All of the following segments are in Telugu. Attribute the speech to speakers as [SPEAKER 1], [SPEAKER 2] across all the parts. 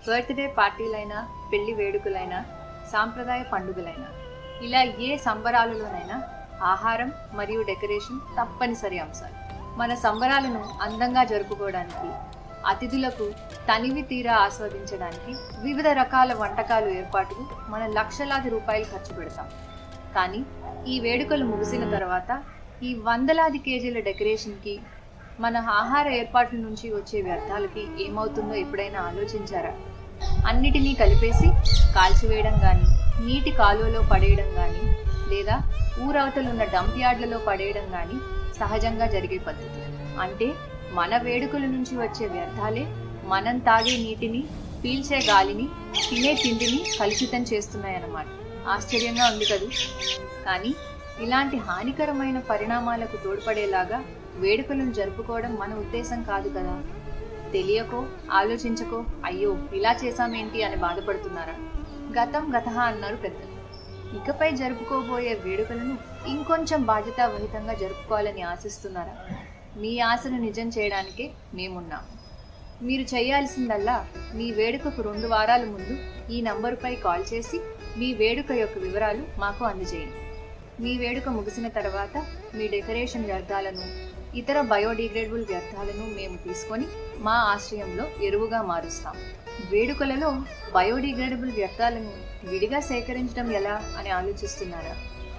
[SPEAKER 1] బర్త్డే పార్టీలైనా, పెళ్లి వేడుకలైనా, సాంప్రదాయ పండుగలైనా, ఇలా ఏ సంబరాలలోనైనా ఆహారం మరియు డెకరేషన్ తప్పనిసరి అంశాలు. మన సంబరాలను అందంగా జరుపుకోవడానికి, అతిథులకు తనివి తీరా ఆస్వాదించడానికి వివిధ రకాల వంటకాలు ఏర్పాటుకు మన లక్షలాది రూపాయలు ఖర్చు పెడతాం. కానీ ఈ వేడుకలు ముగిసిన తర్వాత ఈ వందలాది కేజీల డెకరేషన్కి, మన ఆహార ఏర్పాట్ల నుంచి వచ్చే వ్యర్థాలకి ఏమవుతుందో ఎప్పుడైనా ఆలోచించారా? అన్నిటినీ కలిపేసి కాల్చివేయడం కానీ, నీటి కాలువలో పడేయడం కానీ, లేదా ఊరవతలున్న డంప్ యార్డ్లలో పడేయడం కానీ సహజంగా జరిగే పద్ధతి. అంటే మన వేడుకల నుంచి వచ్చే వ్యర్థాలే మనం తాగే నీటిని, పీల్చే గాలిని, తినే తిండిని కలుషితం చేస్తున్నాయన్నమాట. ఆశ్చర్యంగా ఉంది కదూ. కానీ ఇలాంటి హానికరమైన పరిణామాలకు తోడ్పడేలాగా వేడుకలను జరుపుకోవడం మన ఉద్దేశం కాదు కదా. తెలియకో ఆలోచించకో అయ్యో ఇలా చేశామేంటి అని బాధపడుతున్నారా? గతం గతహ అన్నారు పెద్దలు. ఇకపై జరుపుకోబోయే వేడుకలను ఇంకొంచెం బాధ్యతావహితంగా జరుపుకోవాలని ఆశిస్తున్నారా? మీ ఆశను నిజం చేయడానికే మేమున్నాము. మీరు చేయాల్సిందల్లా మీ వేడుకకు 2 వారాల ముందు ఈ నంబరుపై కాల్ చేసి మీ వేడుక యొక్క వివరాలు మాకు అందజేయండి. మీ వేడుక ముగిసిన తర్వాత మీ డెకరేషన్ వ్యర్థాలను, ఇతర బయోడిగ్రేడబుల్ వ్యర్థాలను మేము తీసుకొని మా ఆశ్రయంలో ఎరువుగా మారుస్తాం. వేడుకలలో బయోడిగ్రేడబుల్ వ్యర్థాలను విడిగా సేకరించడం ఎలా అని ఆలోచిస్తున్నారా?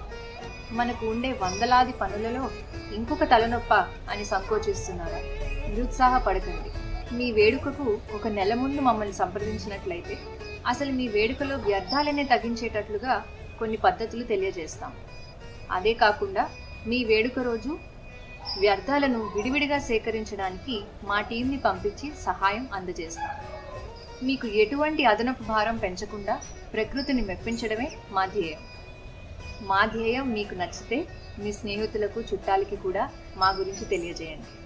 [SPEAKER 1] మనకు ఉండే వందలాది పనులలో ఇంకొక తలనొప్ప అని సంకోచిస్తున్నారా? నిరుత్సాహపడకండి. మీ వేడుకకు 1 నెల ముందు మమ్మల్ని సంప్రదించినట్లయితే అసలు మీ వేడుకలో వ్యర్థాలనే తగ్గించేటట్లుగా కొన్ని పద్ధతులు తెలియజేస్తాం. అదే కాకుండా మీ వేడుక రోజు వ్యర్థాలను విడివిడిగా సేకరించడానికి మా టీంని పంపించి సహాయం అందజేస్తాం. మీకు ఎటువంటి అదనపు భారం పెంచకుండా ప్రకృతిని మెప్పించడమే మా ధ్యేయం. మా ధ్యేయం మీకు నచ్చితే మీ స్నేహితులకు, చుట్టాలకి కూడా మా గురించి తెలియజేయండి.